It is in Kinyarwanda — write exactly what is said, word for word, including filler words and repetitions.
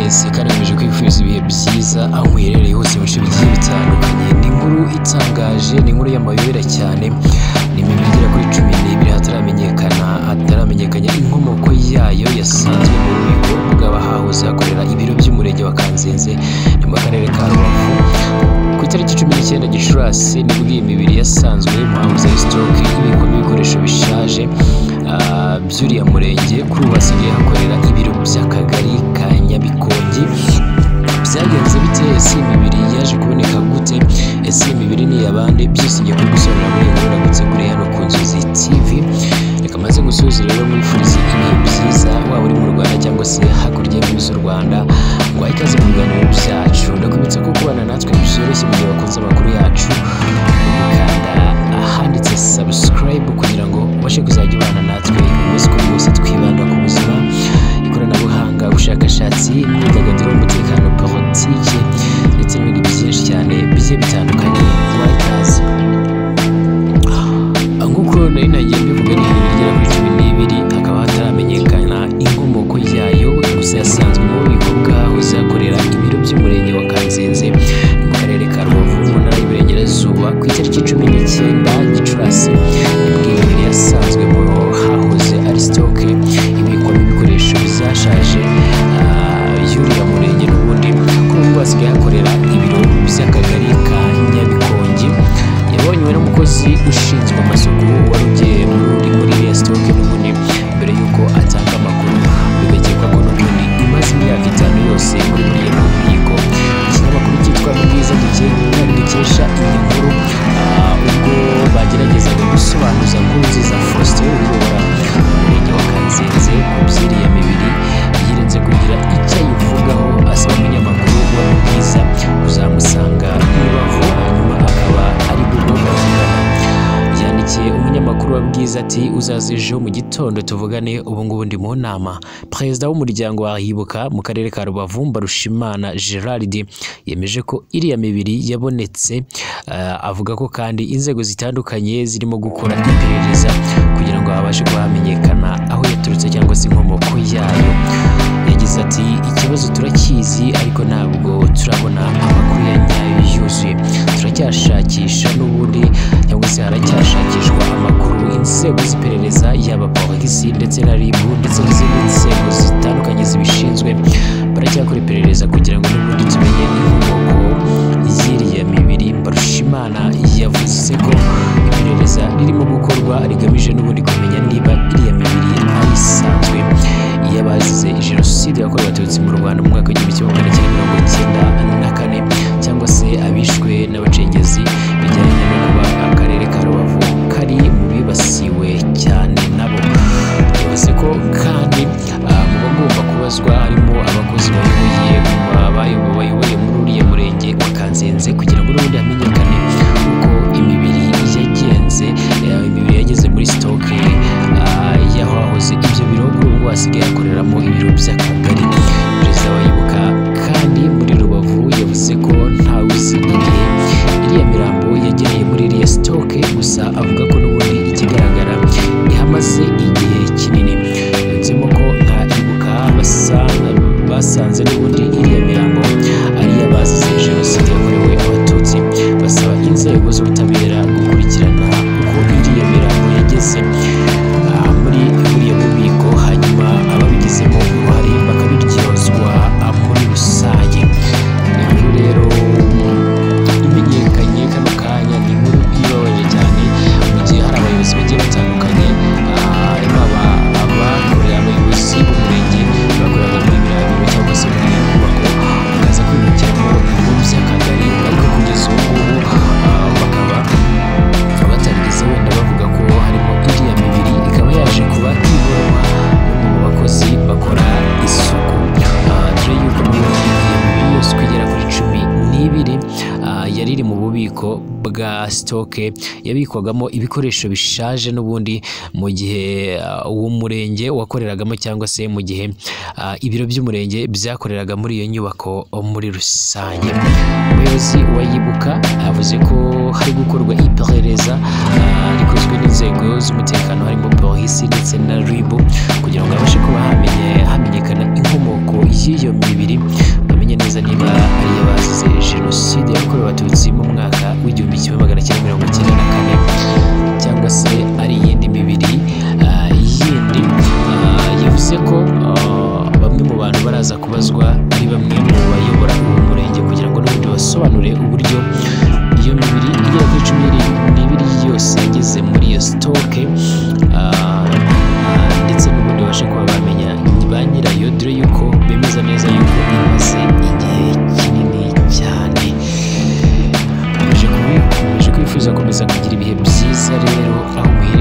mwese kandi nkomeje kwifuriza ibihe byiza aho muherereye hose mu bice bigiye bitandukanye. Ni inkuru itangaje, ni inkuru y'amayobera cyane, ni imibiri igera kuri cumi n'ibiri hataramenyekana hataramenyekanya inkomoko yayo yasanzwe mu bubiko bw'abahahoze hakorera ibiro by'umurenge wa Kanzenze ni mu karere ka Rubavu. Ku itariki cumi n'icyenda Gicurasi nibwo iyi mibiri yasanzwe mu hahoze ari sitoke ibikwamo ibikoresho bishaje by'uriya murenge, kuri ubu hasigaye hakorera ibiro by'akagari ka Nyabikongi. Byagenze bite? Ese imibiri yaje kuboneka gute? Ese imibiri ni iy'abandi? Byose ngiye kugusobanurira muri iyi nkuru nagutse kuri hano ku Nzozi T V. Reka maze gusubiza rero mwifuriza ibihe byiza, waba uri mu Rwanda cyangwa se hakurya y'imbibi z'u Rwanda, ngo ikaze mu biganiro byacu. Ndakwibutsa ko kubana natwe byoroshye mu gihe wakunze amakuru yacu, ukanda ahanditse subscribe kugira ngo ubashe kuzajya ubana natwe umunsi ku munsi, twibanda ku buzima, ikoranabuhanga, ubushakashatsi, imyidagaduro, umutekano, politiki ndetse n'ibindi byinshi cyane bigiye bitandukanye. Wayikaze. Nk'uko nari nagiye mbivuga, ni ibintu bigera kuri cumi n'ibiri hakaba hataramenyekana inkomoko yayo, gusa yasanzwe mu bubiko bw'ahoze hakorera ibiro by'umurenge wa Kanzenze mu karere ka Rubavu mu ntara y'Iburengerazuba. Ku itariki cumi n'icyenda Gicurasi nibwo iyi mibiri yasanzwe mu hahoze ari sitoke ibikwamo ibikoresho bizashaje y'uriya murenge, n'ubundi kuri ubu hasigaye hakorera ibiro by'akagari ka Nyabikongi. Yabonywe n'umukozi ushinzwe amasuku wari ugiye muri muri iriya sitoke n'ubundi mbere y'uko atanga amakuru, bigakekwa ko n'ubundi imaze imyaka itanu yose muri buriya bubiko. Ikinyamakuru cyitwa Bwiza dukesha iyi nkuru ubwo bageragezaga gusobanuza Nkurunziza Faustin uyobora umurenge wa Kanzenze ku by'iriya mibiri, yirinze kugira icyo ayivugaho, asaba umunyamakuru wa Bwiza kuzamusanga i Rubavu hanyuma akaba ari bwo bavugana. Yandikiye umunyamakuru wa Bwiza ati uzaze ejo mu gitondo tuvugane, ubu ngubu ndi mu nama. Perezida w'umuryango wa Hibuka mu karere ka Rubavu Mbarushimana Gerard yemeje ko iriya mibiri yabonetse, uh, avuga ko kandi inzego zitandukanye zirimo gukora iperereza kugira ngo habashe kuhamenyekana aho yaturutse cyangwa se inkomoko yayo. Yagize ati ikibazo turakizi ariko ntabwo turabona amakuru ya nyayo yuzuye, turacyashakisha n'ubundi cyangwa se haracyashakishwa amakuru. Inzego z'iperereza yaba polisi ndetse na R I B ndetse n'izindi nzego zitandukanye zibishinzwe baracyakora iperereza kugira ngo n'ubundi tumenye inkomoko y'iriya mibiri. Mbarushimana yavuze ko iperereza ririmo gukorwa rigamije n'ubundi kumenya niba iriya mibiri ari isanzwe y'abazize jenoside yakorewe abatutsi mu Rwanda mu mwaka w'igihumbi kimwe magana cyenda mirongo icyenda na kane cyangwa se abishwe n'abacengezi, bijyanye no kuba akarere ka Rubavu kari mu bibasiwe cyane nabo. Yavuze ko kandi mu bagomba kubazwa harimo abakozi bayoboye bayoboye muri uriya murenge wa Kanzenze kugira ngo n'ubundi hamenyekane uko imibiri yagenze. Imibiri yageze muri sitoke y'aho hahoze ibyo biro, kuri ubu hasigaye hakoreramo ibiro by'akagari. Perezida wa Hibuka kandi muri Rubavu yavuze ko ntawe uzi igihe iriya mirambo yagereye muri iriya sitoke, gusa avuga ko n'ubundi ikigaragara ihamaze igihe kinini. Yunzemo ko nka Hibuka basanze n'ubundi iriya mirambo ari iy'abazize jenoside yakorewe abatutsi, basaba inzego z'ubutabera gukurikirana uko iriya mirambo yageze muri buriya bubiko, hanyuma ababigizemo uruhare bakabiryozwa muri rusange. Inkuru rero imenyekanye kano kanya, ni inkuru ibabaje cyane mu gihe hari abayobozi bagiye batandukanye, baba abakorera abayobozi b'umurenge bakoreraga muri biriya biro cyangwa se muri iyo nyubako, bakaza kwimukiramo ibiro by'akagari, ariko kugeza ubu ngubu bakaba batarigeze wenda bavuga ko harimo iriya mibiri, ikaba yaje kuba ibonwa n'umwe mu bakozi bakora isuku. Dore yuko iyo mibiri yose uko igera kuri cumi n'ibiri yari iri mu bubiko bwa sitoke yabikwagamo ibikoresho bishaje n'ubundi mu gihe uwo murenge wakoreragamo cyangwa se mu gihe ibiro by'umurenge byakoreraga muri iyo nyubako muri rusange. Umuyobozi wa Hibuka yavuze ko hari gukorwa iperereza rikozwe n'inzego z'umutekano harimo polisi ndetse na R I B kugira ngo habashe kuba hamenyekana inkomoko y'iyo mibiri. baza kubazwa ari bamwe mu bayobora uwo murenge kugira ngo n'ubundi basobanure uburyo iyo mibiri igera kuri cumi n'ibiri yose yageze muri iyo sitoke, ndetse n'ubundi babashe kuba bamenya ba nyirayo, dore yuko bemeza neza yuko imaze igihe kinini cyane. Nkomeje kwifuza komeza kugira ibihe byiza rero aho